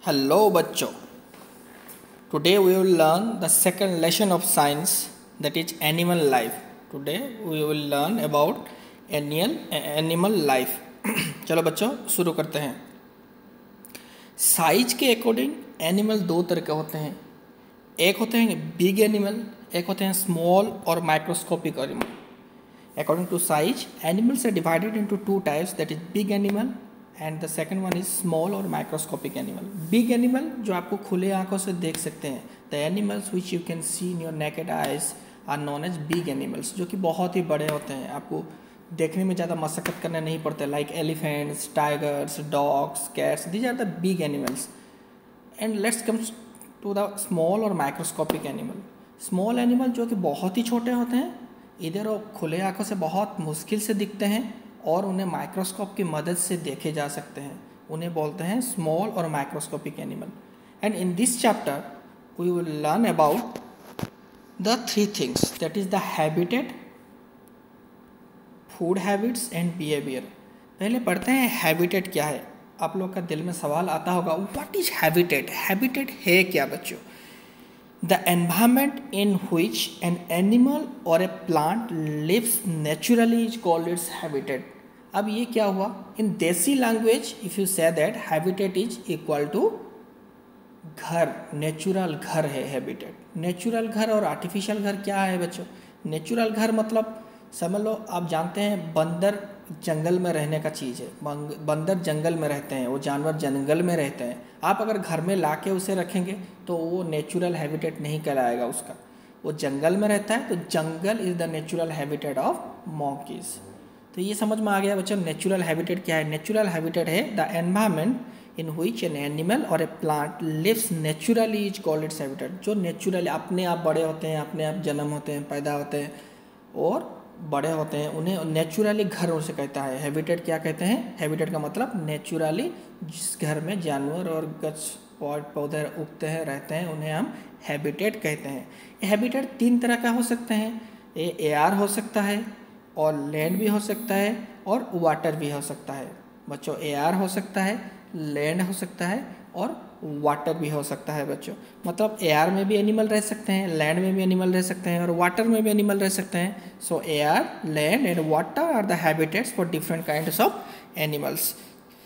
Hello बच्चों, today we will learn the second lesson of science, that is animal life. Today we will learn about animal life. चलो बच्चों शुरू करते हैं। Size के according animal दो तरह के होते हैं, एक होते हैं बिग एनिमल, एक होते हैं स्मॉल और microscopic animal. According to size, animals are divided into two types, that is big animal and the second one is small or microscopic animal. Big animal जो आपको खुले आंखों से देख सकते हैं, the animals which you can see in your naked eyes are known as big animals, जो कि बहुत ही बड़े होते हैं, आपको देखने में ज़्यादा मशक्क़त करना नहीं पड़ता, like elephants, tigers, dogs, cats, these are the big animals. And let's come to the small or microscopic animal. Small animal जो कि बहुत ही छोटे होते हैं, इधर वो खुले आंखों से बहुत मुश्किल से दिखते हैं और उन्हें माइक्रोस्कोप की मदद से देखे जा सकते हैं, उन्हें बोलते हैं स्मॉल और microscopic animal. And in this chapter we will learn about the three things, that is the habitat, food habits and behaviour. पहले पढ़ते हैं हैबिटेट क्या है। आप लोग का दिल में सवाल आता होगा, व्हाट इज हैबिटेट? हैबिटेट है क्या बच्चों? The environment in which an animal or a plant lives naturally is called its habitat. अब ये क्या हुआ? In देसी language, if you say that habitat is equal to घर, नेचुरल घर है habitat। नेचुरल घर और आर्टिफिशियल घर क्या है बच्चों? नेचुरल घर मतलब समझ लो, आप जानते हैं बंदर जंगल में रहने का चीज़ है, बंदर जंगल में रहते हैं, वो जानवर जंगल में रहते हैं। आप अगर घर में ला के उसे रखेंगे तो वो नेचुरल हैबिटेट नहीं कहलाएगा उसका, वो जंगल में रहता है, तो jungle is the natural habitat of monkeys. तो ये समझ में आ गया बच्चों, नेचुरल हैबिटेट क्या है? नेचुरल हैबिटेट है the environment in which an animal और a plant lives naturally is called its habitat. जो नेचुरली अपने आप बड़े होते हैं, अपने आप जन्म होते हैं, पैदा होते हैं और बड़े होते हैं, उन्हें नेचुरली घर उसे कहता है। हैबिटेट क्या कहते हैं? हैबिटेट का मतलब नेचुरली जिस घर में जानवर और गछ पौधे उगते हैं, रहते हैं, उन्हें हम हैबिटेट कहते हैं। ये हैबिटेट तीन तरह का हो सकते हैं, ये एयर हो सकता है और लैंड भी हो सकता है और वाटर भी हो सकता है। बच्चों एयर हो सकता है, लैंड हो सकता है और वाटर भी हो सकता है बच्चों। मतलब एयर में भी एनिमल रह सकते हैं, लैंड में भी एनिमल रह सकते हैं और वाटर में भी एनिमल रह सकते हैं। So air, land and water are the habitats for different kinds of animals.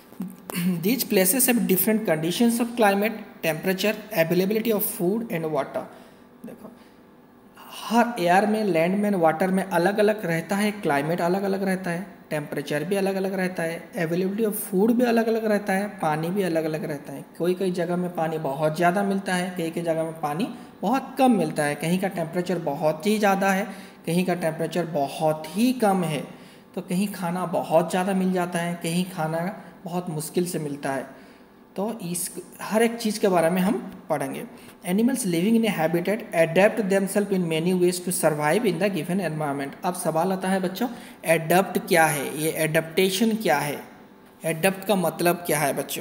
These places have different conditions of climate, temperature, availability of food and water. देखो हर एयर में, लैंड में, वाटर में अलग अलग रहता है, क्लाइमेट अलग अलग रहता है, टेम्परेचर भी अलग अलग रहता है, अवेलेबिलिटी ऑफ फूड भी अलग अलग रहता है, पानी भी अलग अलग रहता है। कई जगह में पानी बहुत ज़्यादा मिलता है, कई जगह में पानी बहुत कम मिलता है, कहीं का टेम्परेचर बहुत ही ज़्यादा है, कहीं का टेम्परेचर बहुत ही कम है। तो कहीं खाना बहुत ज़्यादा मिल जाता है, कहीं खाना बहुत मुश्किल से मिलता है। तो इस हर एक चीज़ के बारे में हम पढ़ेंगे। Animals living in a habitat adapt themselves in many ways to survive in the given environment. अब सवाल आता है बच्चों, एडप्ट क्या है? ये एडप्टेशन क्या है? एडप्ट का मतलब क्या है बच्चों?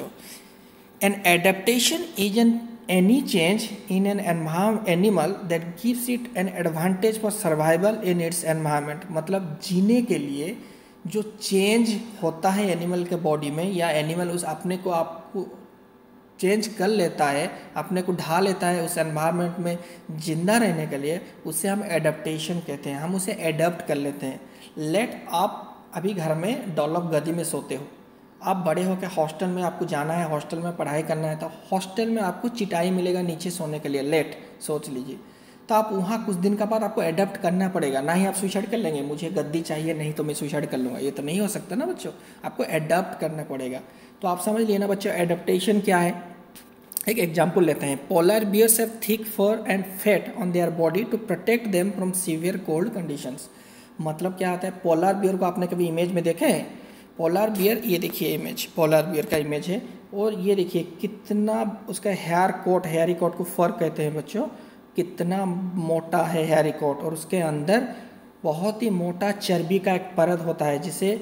An adaptation is an any change in an animal that gives it an advantage for survival in its environment. मतलब जीने के लिए जो चेंज होता है एनिमल के बॉडी में, या एनिमल उस अपने को आपको चेंज कर लेता है, अपने को ढा लेता है उस एनवायरनमेंट में जिंदा रहने के लिए, उसे हम एडप्टेशन कहते हैं, हम उसे एडप्ट कर लेते हैं। लेट आप अभी घर में डॉलप गदी में सोते हो, आप बड़े होकर हॉस्टल में आपको जाना है, हॉस्टल में पढ़ाई करना है, तो हॉस्टल में आपको चिटाई मिलेगा नीचे सोने के लिए, लेट सोच लीजिए। तो आप वहाँ कुछ दिन का बाद आपको एडप्ट करना पड़ेगा, ना ही आप सुसाइड कर लेंगे, मुझे गद्दी चाहिए नहीं तो मैं सुसाइड कर लूँगा, ये तो नहीं हो सकता ना बच्चों, आपको एडप्ट करना पड़ेगा। तो आप समझ लिए ना बच्चों एडप्टेशन क्या है। एक एग्जाम्पल लेते हैं, polar bears have thick fur and fat on their body to protect them from severe cold conditions. मतलब क्या आता है? पोलर बियर को आपने कभी इमेज में देखे हैं? पोलर बियर, ये देखिए इमेज, पोलर बियर का इमेज है, और ये देखिए कितना उसका हेयर कोट, हेयरी कोट को फर कहते हैं बच्चों, कितना मोटा है हेयरी कोट, और उसके अंदर बहुत ही मोटा चर्बी का एक परत होता है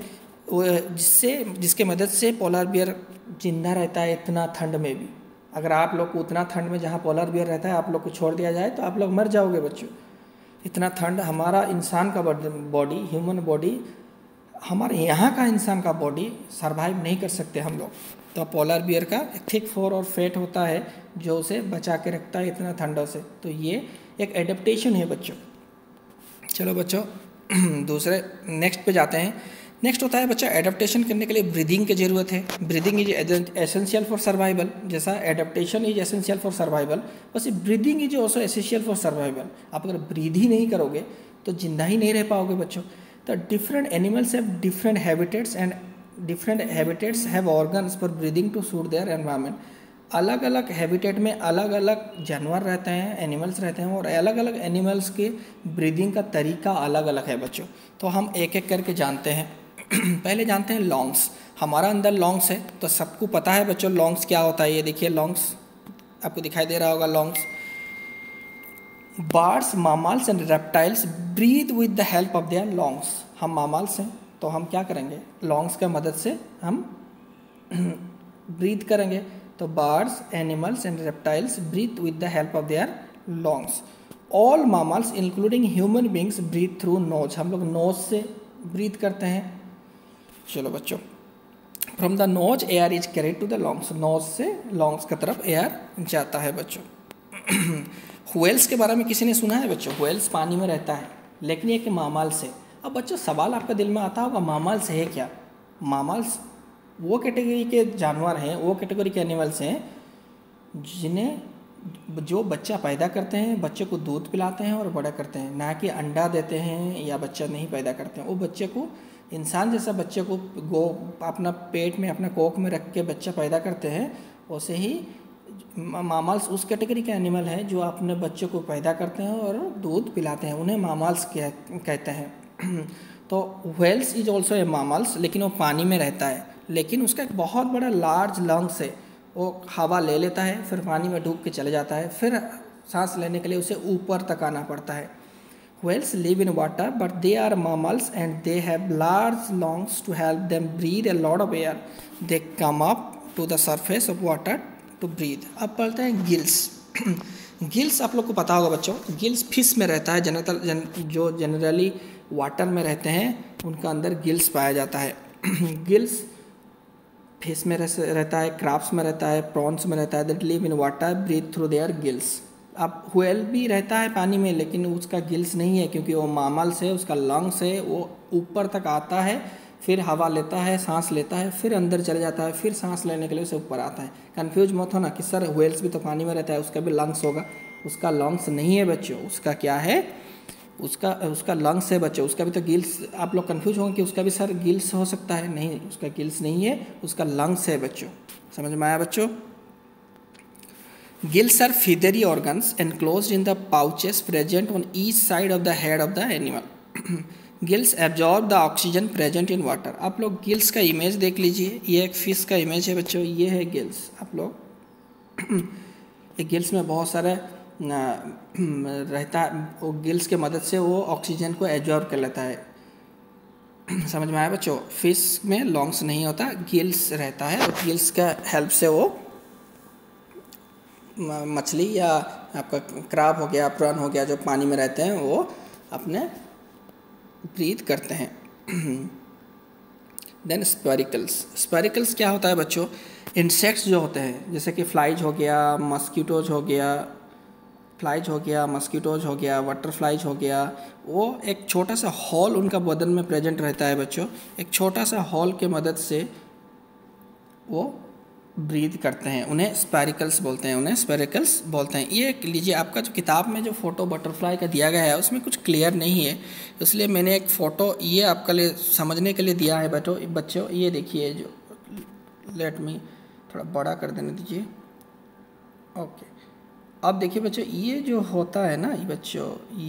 जिसके मदद से पोलर बियर जिंदा रहता है इतना ठंड में भी। अगर आप लोग को उतना ठंड में जहाँ पोलर बियर रहता है आप लोग को छोड़ दिया जाए तो आप लोग मर जाओगे बच्चों। इतना ठंड, हमारा इंसान का बॉडी, ह्यूमन बॉडी, हमारे यहाँ का इंसान का बॉडी सर्वाइव नहीं कर सकते हम लोग। तो पोलर बियर का थिक फर और फैट होता है जो उसे बचा के रखता है इतना ठंडों से। तो ये एक एडेप्टेशन है बच्चों। चलो बच्चों दूसरे नेक्स्ट पे जाते हैं। नेक्स्ट होता है बच्चा एडेप्टेशन करने के लिए ब्रीदिंग की ज़रूरत है। Breathing is essential for survival. जैसा adaptation is essential for survival, वैसे breathing is also essential for survival. आप अगर ब्रीद ही नहीं करोगे तो जिंदा ही नहीं रह पाओगे बच्चों। तो different animals have different habitats and different habitats have organs for breathing to suit their environment. अलग अलग हैबिटेट में अलग अलग जानवर रहते हैं, एनिमल्स रहते हैं, और अलग अलग एनिमल्स के ब्रीदिंग का तरीका अलग अलग है बच्चों। तो हम एक एक करके जानते हैं। पहले जानते हैं लॉन्ग्स। हमारा अंदर लॉन्ग्स है, तो सबको पता है बच्चों लॉन्ग्स क्या होता है। ये देखिए लॉन्ग्स आपको दिखाई दे रहा होगा। Lungs birds, mammals and reptiles breathe with the help of their lungs. हम मामल्स हैं तो हम क्या करेंगे, लॉन्ग्स का मदद से हम ब्रीथ करेंगे। तो birds, animals and reptiles breathe with the help of their lungs. All mammals including human beings breathe through nose. हम लोग नोज से ब्रीथ करते हैं। चलो बच्चों, from the nose air is carried to the lungs. Nose से lungs की तरफ एयर जाता है बच्चों। व्हेल्स के बारे में किसी ने सुना है बच्चों? व्हेल्स पानी में रहता है, लेकिन ये कि मामल्स है। अब बच्चों सवाल आपका दिल में आता होगा मामल्स है क्या? मामल्स वो कैटेगरी के जानवर हैं, वो कैटेगरी के एनिमल्स हैं जिन्हें जो बच्चा पैदा करते हैं, बच्चे को दूध पिलाते हैं और बड़ा करते हैं, ना कि अंडा देते हैं या बच्चा नहीं पैदा करते हैं। वो बच्चे को इंसान जैसा बच्चे को अपना पेट में, अपना कोख में रख के बच्चा पैदा करते हैं, वैसे ही मामल्स उस कैटेगरी के एनिमल है जो अपने बच्चे को पैदा करते हैं और दूध पिलाते हैं, उन्हें मामल्स कहते हैं। तो whales is also a mammals, लेकिन वो पानी में रहता है, लेकिन उसका एक बहुत बड़ा लार्ज लंग्स है। वो हवा ले लेता है, फिर पानी में डूब के चले जाता है, फिर सांस लेने के लिए उसे ऊपर तक आना पड़ता है। Whales live in water, but they are mammals and they have large lungs to help them breathe a lot of air. They come up to the surface of water to breathe. अब पढ़ते हैं gills. Gills आप लोग को पता होगा बच्चों, gills fish में रहता है। जो जनरली वाटर में रहते हैं उनका अंदर गिल्स पाया जाता है। गिल्स फिश में रहता है, क्रैब्स में रहता है, प्रॉन्स में रहता है। That live in water breathe through their gills. अब व्हेल भी रहता है पानी में, लेकिन उसका गिल्स नहीं है क्योंकि वो मामल्स है। उसका लंग्स है, वो ऊपर तक आता है, फिर हवा लेता है, सांस लेता है, फिर अंदर चले जाता है, फिर सांस लेने के लिए उसे ऊपर आता है। कंफ्यूज मत होना कि सर व्हेल्स भी तो पानी में रहता है, उसका भी लंग्स होगा। उसका लंग्स नहीं है बच्चों, उसका क्या है, उसका लंग्स है बच्चों। उसका भी तो गिल्स, आप लोग कंफ्यूज होंगे कि उसका भी सर गिल्स हो सकता है। नहीं, उसका गिल्स नहीं है, उसका लंग्स है बच्चों। समझ में आया बच्चों? Gills are feathery organs enclosed in the pouches present on each side of the head of the animal. Gills absorb the oxygen present in water. आप लोग गिल्स का इमेज देख लीजिए। ये एक फिश का इमेज है बच्चों, ये है गिल्स। आप लोग ये गिल्स में बहुत सारे रहता है, वो गिल्स के मदद से वो ऑक्सीजन को एब्जॉर्ब कर लेता है। समझ में आया बच्चों? फिश में लॉन्ग्स नहीं होता, गिल्स रहता है, और गिल्स का हेल्प से वो मछली या आपका क्रैब हो गया, प्रॉन हो गया, जो पानी में रहते हैं, वो अपने ब्रीथ करते हैं। देन स्पेरिकल्स क्या होता है बच्चों? इंसेक्ट्स जो होते हैं, जैसे कि फ्लाइज हो गया, मस्कीटोज हो गया, बटरफ्लाइज हो गया, वो एक छोटा सा हॉल उनका बदन में प्रेजेंट रहता है बच्चों। एक छोटा सा हॉल के मदद से वो ब्रीथ करते हैं, उन्हें स्पेरिकल्स बोलते हैं। ये लीजिए, आपका जो किताब में जो फ़ोटो बटरफ्लाई का दिया गया है उसमें कुछ क्लियर नहीं है, इसलिए मैंने एक फ़ोटो ये आपके लिए समझने के लिए दिया है बच्चों। ये देखिए, जो लेट मी थोड़ा बड़ा कर देने दीजिए। ओके, अब देखिए बच्चों, ये जो होता है ना बच्चों,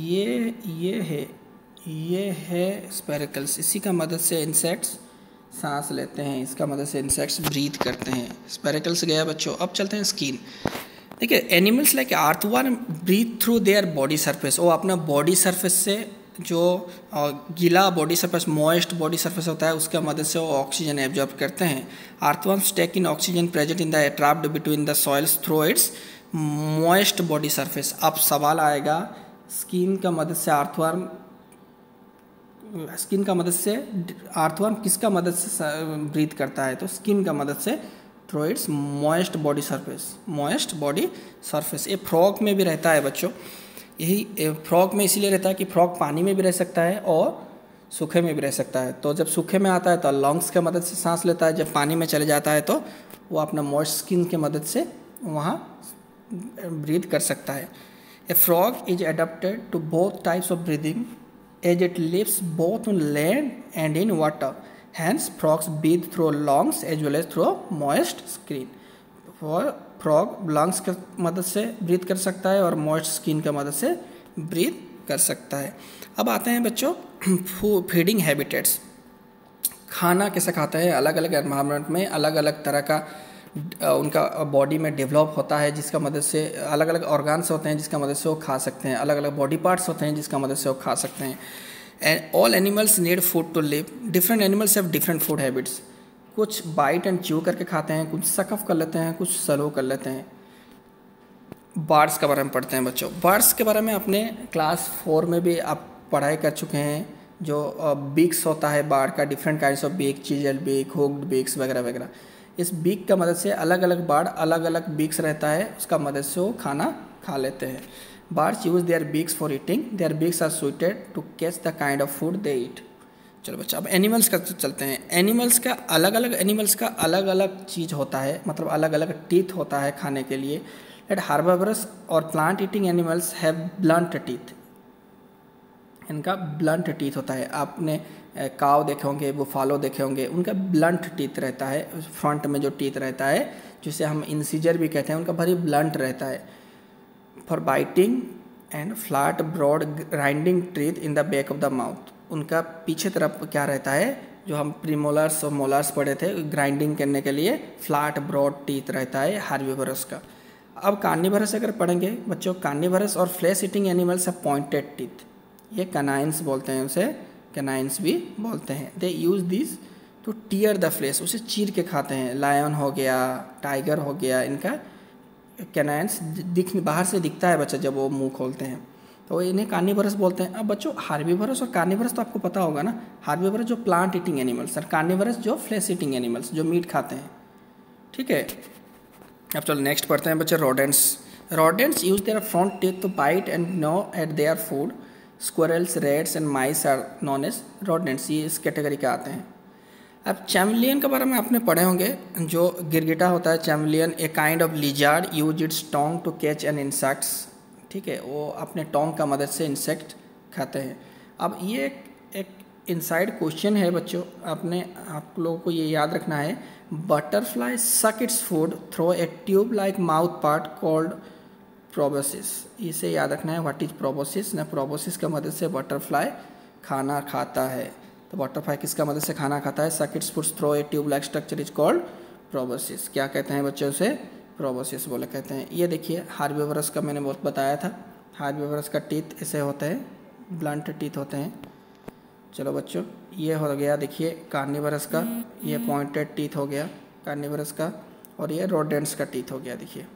ये है स्पेरिकल्स। इसी का मदद से इंसेक्ट्स सांस लेते हैं, इसका मदद से इंसेक्ट्स ब्रीथ करते हैं। स्पेरिकल्स गया बच्चों। अब चलते हैं स्किन। देखिए, animals like earthworm breathe through their body surface. वो अपना बॉडी सरफेस से, जो गीला body surface, moist body surface होता है, उसका मदद से वो ऑक्सीजन एब्जॉर्ब करते हैं। Earthworms take in oxygen present in the trapped between the soils through its moist body surface. अब सवाल आएगा, स्किन का मदद से अर्थवर्म किसका मदद से ब्रीथ करता है? तो स्किन का मदद से through its moist body surface. ये फ्रॉग में भी रहता है बच्चों। यही फ्रॉग में इसीलिए रहता है कि फ्रॉग पानी में भी रह सकता है और सूखे में भी रह सकता है। तो जब सूखे में आता है तो लंग्स के मदद से सांस लेता है, जब पानी में चले जाता है तो वो अपना मॉइस्ट स्किन के मदद से वहाँ ब्रीथ कर सकता है। A frog is adapted to both types of breathing as it lives both on land and in water. Hence frogs breathe through lungs as well as through moist skin. Frog lungs के मदद से breathe कर सकता है और moist skin के मदद से ब्रीथ कर सकता है। अब आते हैं बच्चों फीडिंग हैबिटेट्स। खाना कैसे खाते हैं, अलग अलग एनवायरनमेंट में अलग अलग तरह का उनका बॉडी में डेवलप होता है, जिसका मदद से अलग अलग ऑर्गन्स होते हैं जिसका मदद से वो खा सकते हैं, अलग अलग बॉडी पार्ट्स होते हैं जिसका मदद से वो खा सकते हैं। And all animals need food to live. Different animals have different food habits. कुछ बाइट एंड च्यू करके खाते हैं, कुछ सकफ कर लेते हैं, कुछ स्लो कर लेते हैं। बर्ड्स के बारे में पढ़ते हैं बच्चों। बर्ड्स के बारे में अपने क्लास 4 में भी आप पढ़ाई कर चुके हैं। जो बीक्स होता है बर्ड का, different kinds of beak, chisel beak, hooked beaks वगैरह वगैरह। इस बीक का मदद से अलग अलग बर्ड अलग अलग बीक्स रहता है, उसका मदद से वो खाना खा लेते हैं। Birds use their beaks for eating. Their beaks are suited to catch the kind of food they eat. चलो बच्चा, अब एनिमल्स का चलते हैं। एनिमल्स का अलग अलग चीज़ होता है, मतलब अलग अलग टीथ होता है खाने के लिए। एट हार्बोवरस और plant eating animals have blunt teeth. इनका ब्लंट टीथ होता है। आपने काव देखे होंगे, बुफालो देखे होंगे, उनका ब्लंट टीथ रहता है। फ्रंट में जो टीथ रहता है जिसे हम इंसीजर भी कहते हैं, उनका भारी ब्लंट रहता है। For biting and flat broad grinding teeth in the back of the mouth. उनका पीछे तरफ क्या रहता है, जो हम प्रीमोलर्स और मोलर्स पढ़े थे, ग्राइंडिंग करने के लिए फ्लैट ब्रॉड टीथ रहता है हार्बीवरस का। अब कार्निवरस अगर पढ़ेंगे बच्चों, कार्निवरस और फ्लैश ईटिंग एनिमल्स है पॉइंटेड टीथ। ये कैनाइंस बोलते हैं, उसे कैनाइंस भी बोलते हैं। They use this to tear the flesh, उसे चीर के खाते हैं। लायन हो गया, टाइगर हो गया, इनका कैनाइंस बाहर से दिखता है बच्चा जब वो मुंह खोलते हैं, तो इन्हें कार्निवरस बोलते हैं। अब बच्चों हार्बीवरस और कार्निवरस तो आपको पता होगा ना। हार्बीवरस जो प्लांट ईटिंग एनिमल्स और कार्निवरस जो फ्लैश ईटिंग एनिमल्स जो मीट खाते हैं। ठीक है, अब चलो नेक्स्ट पढ़ते हैं बच्चे rodents. Rodents use their front teeth to bite and gnaw at their food. Squirrels, rats and mice are known as rodents. ये इस कैटेगरी के आते हैं। अब चैमलियन के बारे में आपने पढ़े होंगे। जो गिरगिटा होता है chameleon, a kind of lizard use its tongue to catch an insects. ठीक है, वो अपने टोंग का मदद से इंसेक्ट खाते हैं। अब ये एक इनसाइड क्वेश्चन है बच्चों, आप लोगों को ये याद रखना है। Butterfly suck its food through a tube like mouth part called proboscis. इसे याद रखना है, व्हाट इज प्रोबोसिस ना। प्रोबोसिस का मदद से बटरफ्लाई खाना खाता है। तो बटरफ्लाई किसका मदद से खाना खाता है, suck its food through a tube like structure is called proboscis. क्या कहते हैं बच्चों उसे, प्रोबोसिस बोले कहते हैं। ये देखिए हार्बीवरस का मैंने बहुत बताया था। हार्बीवरस का टीथ ऐसे होते हैं, ब्लंट टीथ होते हैं। चलो बच्चों, ये हो गया देखिए कार्निवरस का, ये पॉइंटेड टीथ हो गया कार्निवरस का, और ये रोडेंट्स का टीथ हो गया। देखिए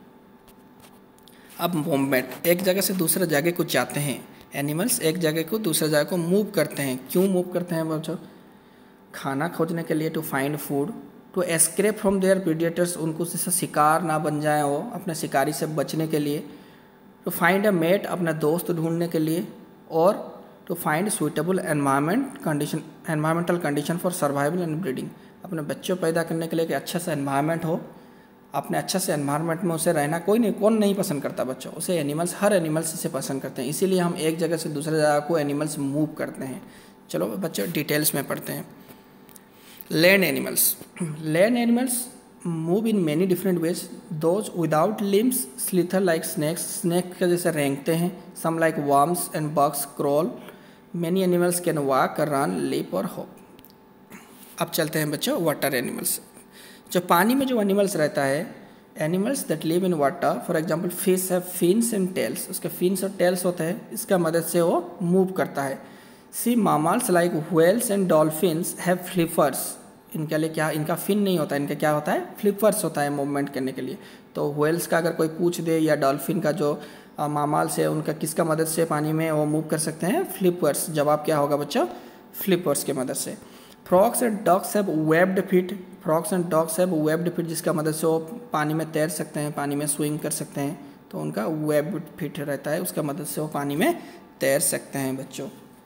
अब मूवमेंट, एक जगह से दूसरे जगह को जाते हैं। एनिमल्स एक जगह को दूसरे जगह को मूव करते हैं। क्यों मूव करते हैं बच्चों, खाना खोजने के लिए, to find food, to escape from their predators, उनको जैसे शिकार ना बन जाए वो, अपने शिकारी से बचने के लिए, टू फाइंड अ मेट, अपना दोस्त ढूंढने के लिए, और to find suitable environmental condition for survival and breeding, अपने बच्चों पैदा करने के लिए कि अच्छा सा एनवायरमेंट हो। अपने अच्छा से एनवायरनमेंट में उसे रहना कौन नहीं पसंद करता बच्चों, उसे एनिमल्स, हर एनिमल्स इसे पसंद करते हैं। इसीलिए हम एक जगह से दूसरे जगह को एनिमल्स मूव करते हैं। चलो बच्चों डिटेल्स में पढ़ते हैं। Land animals, land animals move in many different ways. Those without limbs slither like snakes, snake के जैसे रेंगते हैं। Some like worms and bugs crawl. Many animals can walk, run, leap और हॉप। अब चलते हैं बच्चों वाटर एनिमल्स। जो पानी में जो एनिमल्स रहता है, animals that live in water, for example fish है फिन्स एंड टेल्स, उसके फिन्स और टेल्स होते हैं, इसका मदद से वो मूव करता है। Sea mammals like whales and dolphins have flippers, इनके लिए क्या, इनका फिन नहीं होता, इनका क्या होता है, फ्लिपर्स होता है मूवमेंट करने के लिए। तो व्हेल्स का अगर कोई पूछ दे, या डॉल्फिन का जो मामल्स है, उनका किसका मदद से पानी में वो मूव कर सकते हैं, फ्लिपर्स। जवाब क्या होगा बच्चों, फ्लिपर्स की मदद से। Frogs and ducks have webbed feet, frogs and ducks have webbed feet, जिसका मदद से वो पानी में तैर सकते हैं, पानी में स्विम कर सकते हैं, तो उनका वेब्ड फीट रहता है, उसका मदद से वो पानी में तैर सकते हैं बच्चों।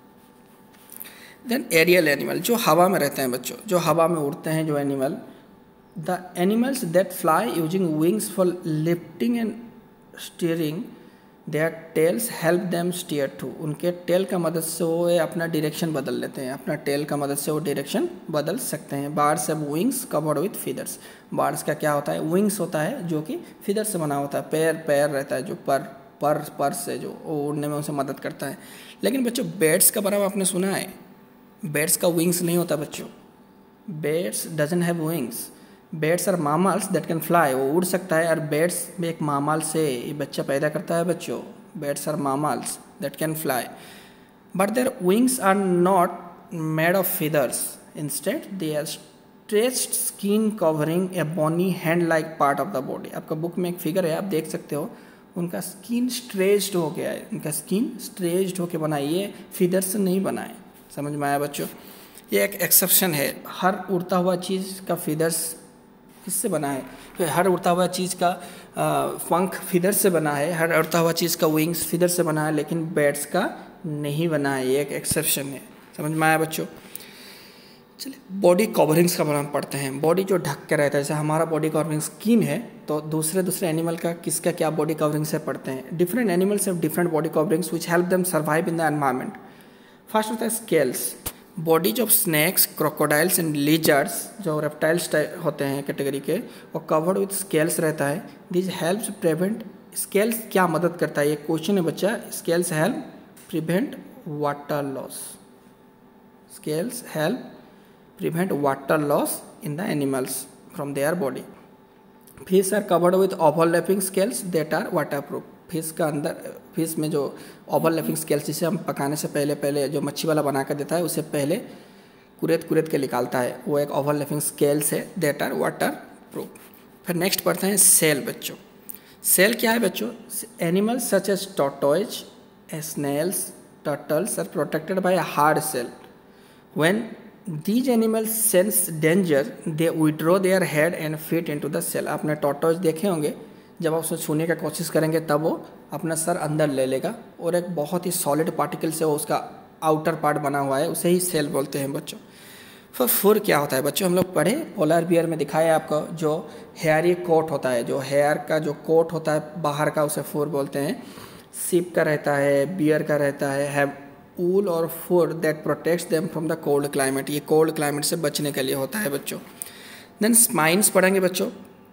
देन एरियल एनिमल, जो हवा में रहते हैं बच्चों, जो हवा में उड़ते हैं जो animal, the animals that fly using wings for lifting and steering their tails help them steer to, उनके टेल का मदद से वो अपना डायरेक्शन बदल लेते हैं, अपना टेल का मदद से वो डायरेक्शन बदल सकते हैं। Birds have wings covered with feathers, birds का क्या होता है, विंग्स होता है जो कि फीदर से बना होता है, पैर रहता है जो पर से जो उड़ने में उसे मदद करता है। लेकिन बच्चों बेड्स का बारे में आपने सुना है, बेड्स का विंग्स नहीं होता बच्चों, bats doesn't have wings, bats are mammals that can fly, वो उड़ सकता है, और बेड्स में एक मामल से ये बच्चा पैदा करता है बच्चों, bats are mammals that can fly, but their wings are not made of feathers, instead they are stretched skin covering a bony hand like part of the body. आपका बुक में एक फिगर है, आप देख सकते हो, उनका स्किन स्ट्रेच्ड हो गया है, उनका स्किन स्ट्रेच्ड होकर बना, ये फीदर से नहीं बना है। समझ में आया बच्चों? ये एक एक्सेप्शन है, हर उड़ता हुआ चीज़ का फीदर्स किससे बना है, तो हर उड़ता हुआ चीज़ का पंख फीदर से बना है, हर उड़ता हुआ चीज़ का विंग्स फीदर से बना है, लेकिन बैट्स का नहीं बना है, ये एक एक्सेप्शन है। समझ में आया बच्चों? चलिए बॉडी कवरिंग्स का नाम पढ़ते हैं। बॉडी जो ढक के रहता है, जैसे हमारा बॉडी कवरिंग स्किन है, तो दूसरे एनिमल का किसका क्या बॉडी कवरिंग से पढ़ते हैं। Different animals have different body coverings which help them survive in the environment. First होता है scales, bodies of snakes, crocodiles and lizards, जो रेप्टाइल्स होते हैं कैटेगरी के, वो कवर्ड विथ स्केल्स रहता है। दिस हेल्प्स प्रिवेंट, स्केल्स क्या मदद करता है, ये क्वेश्चन है बच्चा। Scales help prevent water loss, scales help prevent water loss in the animals from their body. Fish are covered with overlapping scales that are waterproof. Fish का अंदर, fish में जो ओवरलैपिंग स्केल्स, जिसे हम पकाने से पहले जो मच्छी वाला बना कर देता है, उसे पहले कुरेद के निकालता है, वो एक ओवरलैपिंग स्केल्स है, दैट आर वाटर प्रूफ। फिर नेक्स्ट पढ़ते हैं सेल बच्चों। सेल क्या है बच्चों? Animals such as tortoise, snails, turtles are protected by a hard shell. When these animals sense danger they withdraw their head and feet into the cell। आपने tortoise देखे होंगे, जब आप उसे छूने की कोशिश करेंगे तब वो अपना सर अंदर ले लेगा, और एक बहुत ही सॉलिड पार्टिकल से वो उसका आउटर पार्ट बना हुआ है, उसे ही सेल बोलते हैं बच्चों। फिर फुर क्या होता है बच्चों? हम लोग पढ़े, पोलर बियर में दिखाया आपको, जो हेयरी कोट होता है, जो हेयर का जो कोट होता है बाहर का, उसे फुर बोलते हैं। सीप का रहता है, बियर का रहता है ऊल और fur that protects them from the cold climate, ये कोल्ड क्लाइमेट से बचने के लिए होता है बच्चों। देन स्पाइन्स पढ़ेंगे बच्चों।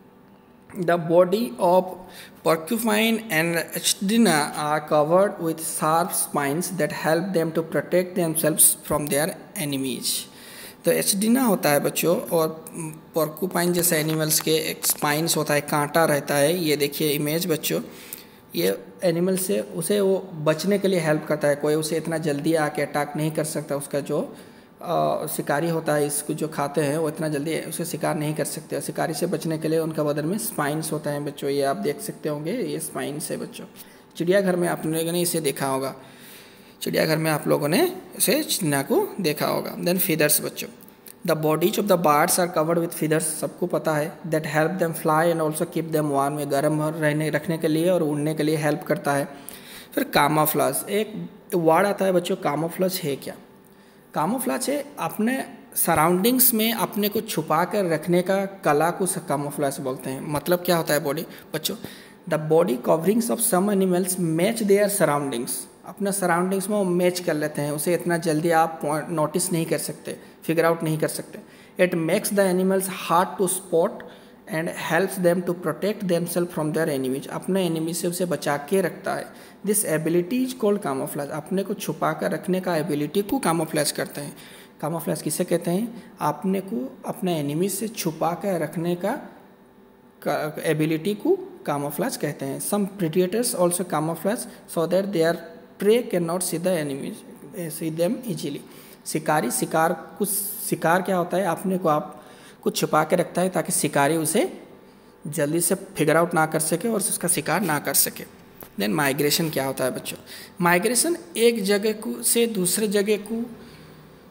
The body of porcupine and echidna are covered with sharp spines that help them to protect themselves from their enemies। तो एचडिना होता है बच्चों, और पोर्क्यूपाइन जैसे एनिमल्स के एक स्पाइन्स होता है, कांटा रहता है। ये देखिए इमेज बच्चों, ये एनिमल से उसे वो बचने के लिए हेल्प करता है, कोई उसे इतना जल्दी आके अटैक नहीं कर सकता, उसका जो शिकारी होता है, इसको जो खाते हैं वो इतना जल्दी उसे शिकार नहीं कर सकते। शिकारी से बचने के लिए उनका बदन में स्पाइन्स होता है बच्चों, ये आप देख सकते होंगे, ये स्पाइन्स है बच्चों। चिड़ियाघर में आप लोगों ने इसे देखा होगा, चिड़ियाघर में आप लोगों ने इसे चिड़िया को देखा होगा। देन फीदर्स बच्चों, the bodies of the birds are covered with feathers, सबको पता है, that help them fly and also keep them warm, में गर्म रखने के लिए और उड़ने के लिए हेल्प करता है। फिर कामोफ्लाज, एक वर्ड आता है बच्चों, कामोफ्लाज है क्या? कामोफ्लाज है अपने सराउंडिंग्स में अपने को छुपा कर रखने का कला को कामोफ्लाज बोलते हैं। मतलब क्या होता है बॉडी बच्चों? The body coverings of some animals match their surroundings, अपना सराउंडिंग्स में वो मैच कर लेते हैं, उसे इतना जल्दी आप नोटिस नहीं कर सकते, फिगर आउट नहीं कर सकते। It makes the animals hard to spot and helps them to protect themselves from their enemies, अपने एनिमी से उसे बचा के रखता है। This ability is called camouflage, अपने को छुपा कर रखने का एबिलिटी को कामोफ्लाज करते हैं। कामोफ्लाज किसे कहते हैं? अपने को अपने एनिमी से छुपा कर रखने का एबिलिटी को कामोफ्लाज कहते हैं। Some predators also camouflage so that their prey can not see the enemies see them easily. शिकार क्या होता है? अपने को आप कुछ छुपा के रखता है ताकि शिकारी उसे जल्दी से फिगर आउट ना कर सके और उसका शिकार ना कर सके। देन माइग्रेशन क्या होता है बच्चों? माइग्रेशन एक जगह को से दूसरे जगह को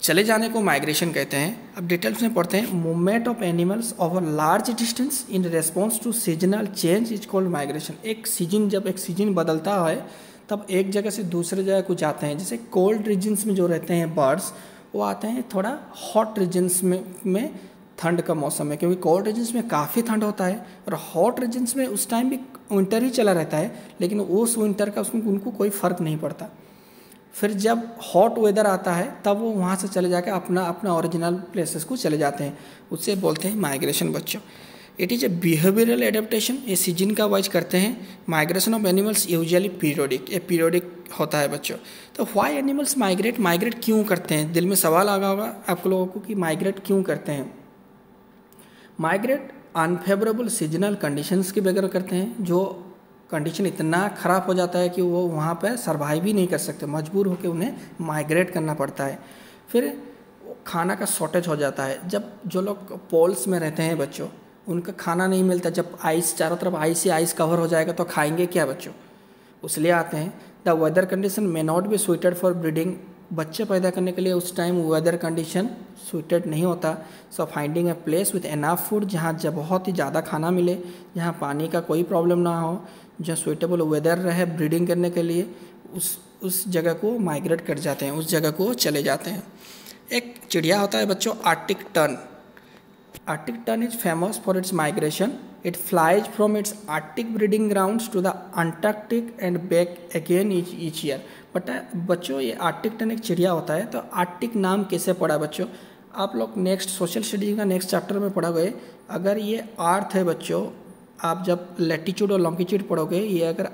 चले जाने को माइग्रेशन कहते हैं। अब डिटेल्स में पढ़ते हैं। Movement of animals over large distance in response to seasonal change is called migration. एक सीजन बदलता है तब एक जगह से दूसरे जगह को जाते हैं। जैसे कोल्ड रीजन्स में जो रहते हैं बर्ड्स, वो आते हैं थोड़ा हॉट रीजन्स में ठंड का मौसम है, क्योंकि कोल्ड रीजन्स में काफ़ी ठंड होता है और हॉट रीजन्स में उस टाइम भी विंटर ही चला रहता है, लेकिन उस विंटर का उसमें उनको कोई फ़र्क नहीं पड़ता। फिर जब हॉट वेदर आता है तब वो वहाँ से चले जाकर अपना ओरिजिनल प्लेसेस को चले जाते हैं, उससे बोलते हैं माइग्रेशन बच्चों। It is a behavioural adaptation, ये सीजन का वाइज करते हैं। Migration of animals usually periodic, ये पीरियोडिक होता है बच्चों। तो व्हाई एनिमल्स माइग्रेट क्यों करते हैं? दिल में सवाल आ गया होगा आप लोगों को कि माइग्रेट क्यों करते हैं। माइग्रेट अनफेवरेबल सीजनल कंडीशंस के बगैर करते हैं, जो कंडीशन इतना ख़राब हो जाता है कि वो वहाँ पर सर्वाइव ही नहीं कर सकते, मजबूर होकर उन्हें माइग्रेट करना पड़ता है। फिर खाना का शॉर्टेज हो जाता है। जब जो लोग पोल्स में रहते हैं बच्चों, उनका खाना नहीं मिलता, जब आइस चारों तरफ आइस ही आइस कवर हो जाएगा तो खाएंगे क्या बच्चों, उसलिए आते हैं। The weather condition may not be suited for breeding, बच्चे पैदा करने के लिए उस टाइम वेदर कंडीशन सुइटेड नहीं होता। So finding a place with enough food, जहाँ जब बहुत ही ज़्यादा खाना मिले, जहाँ पानी का कोई प्रॉब्लम ना हो, जहाँ सुइटेबल वेदर रहे ब्रीडिंग करने के लिए, उस जगह को माइग्रेट कर जाते हैं, उस जगह को चले जाते हैं। एक चिड़िया होता है बच्चों Arctic tern. Arctic tern is famous for its migration. It flies from its Arctic breeding grounds to the Antarctic and back again each year. But बच्चों ये आर्टिक टर्न एक चिड़िया होता है, तो आर्टिक नाम कैसे पड़ा बच्चों? आप लोग नेक्स्ट सोशल स्टडीज का नेक्स्ट चैप्टर में पढ़ोगे। अगर ये अर्थ है बच्चों, आप जब लैटिट्यूड और लॉन्गिट्यूड पढ़ोगे, ये अगर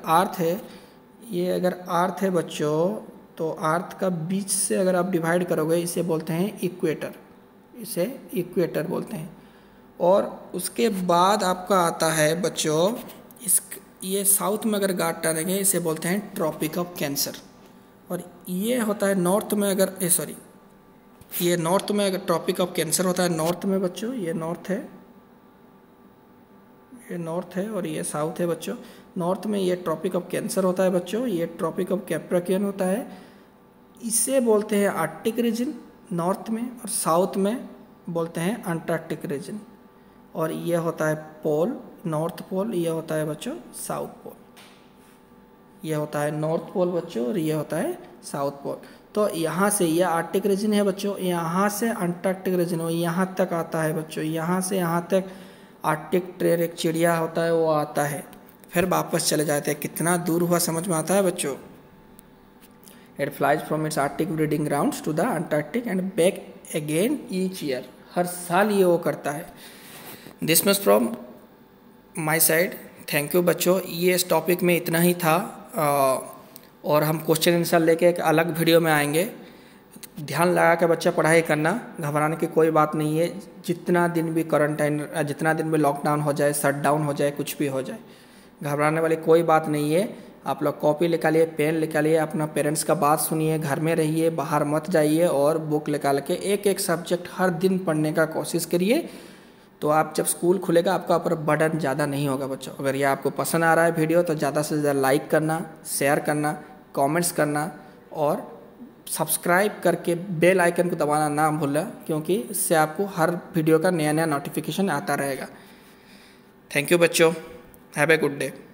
अर्थ है बच्चों, तो अर्थ का बीच से अगर आप डिवाइड करोगे, इसे बोलते हैं इक्वेटर, इसे इक्वेटर बोलते हैं। और उसके बाद आपका आता है बच्चों ये साउथ में अगर गांठ डालेंगे, इसे बोलते हैं ट्रॉपिक ऑफ कैंसर। और ये होता है नॉर्थ में अगर ये नॉर्थ में अगर ट्रॉपिक ऑफ कैंसर होता है नॉर्थ में बच्चों, ये नॉर्थ है और ये साउथ है बच्चों। नॉर्थ में ये ट्रॉपिक ऑफ कैंसर होता है बच्चों, ये ट्रॉपिक ऑफ कैप्रिकॉर्न होता है। इसे बोलते हैं आर्कटिक रीजन नॉर्थ में, और साउथ में बोलते हैं अंटार्कटिक रीजन। और ये होता है पोल, नॉर्थ पोल, ये होता है बच्चों साउथ पोल। ये होता है नॉर्थ पोल बच्चों और ये होता है साउथ पोल। तो यहाँ से ये आर्कटिक रीजन है बच्चों, यहाँ से अंटार्कटिक रीजन वो यहाँ तक आता है बच्चों, यहाँ से यहाँ तक आर्कटिक ट्रेन एक चिड़िया होता है वो आता है, फिर वापस चले जाते हैं। कितना दूर हुआ समझ में आता है बच्चों? It flies from its Arctic breeding grounds to the Antarctic and back again each year. हर साल ये वो करता है। This much from my side. Thank you बच्चों, ये इस टॉपिक में इतना ही था। और हम क्वेश्चन आंसर लेके एक अलग वीडियो में आएंगे। ध्यान लगा के बच्चा पढ़ाई करना, घबराने की कोई बात नहीं है। जितना दिन भी क्वारंटाइन, जितना दिन भी लॉकडाउन हो जाए, शट डाउन हो जाए, कुछ भी हो जाए, घबराने वाली कोई बात नहीं है। आप लोग कॉपी निकालिए, पेन निकालिए, अपना पेरेंट्स का बात सुनिए, घर में रहिए, बाहर मत जाइए, और बुक निकाल के एक एक सब्जेक्ट हर दिन पढ़ने का कोशिश करिए। तो आप जब स्कूल खुलेगा आपका ऊपर बर्डन ज़्यादा नहीं होगा बच्चों। अगर ये आपको पसंद आ रहा है वीडियो तो ज़्यादा से ज़्यादा लाइक करना, शेयर करना, कमेंट्स करना और सब्सक्राइब करके बेल आइकन को दबाना ना भूलना, क्योंकि इससे आपको हर वीडियो का नया नया नोटिफिकेशन आता रहेगा। थैंक यू बच्चों, हैव ए गुड डे।